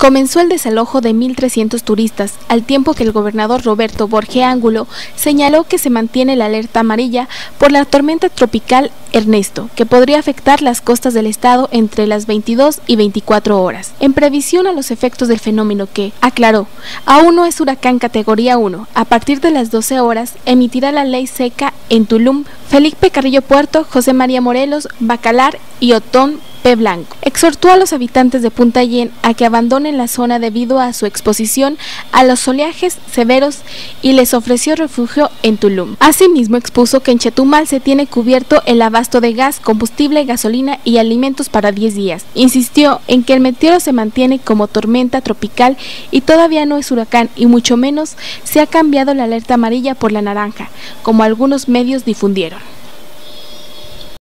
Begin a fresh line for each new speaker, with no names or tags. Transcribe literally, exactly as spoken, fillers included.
Comenzó el desalojo de mil trescientos turistas, al tiempo que el gobernador Roberto Borge Angulo señaló que se mantiene la alerta amarilla por la tormenta tropical Ernesto, que podría afectar las costas del estado entre las veintidós y veinticuatro horas. En previsión a los efectos del fenómeno que, aclaró, aún no es huracán categoría uno, a partir de las doce horas emitirá la ley seca en Tulum, Felipe Carrillo Puerto, José María Morelos, Bacalar y Otón P. Blanco. Exhortó a los habitantes de Punta Yen a que abandonen la zona debido a su exposición a los oleajes severos y les ofreció refugio en Tulum. Asimismo expuso que en Chetumal se tiene cubierto el abasto de gas, combustible, gasolina y alimentos para diez días. Insistió en que el meteoro se mantiene como tormenta tropical y todavía no es huracán y mucho menos se ha cambiado la alerta amarilla por la naranja, como algunos medios difundieron.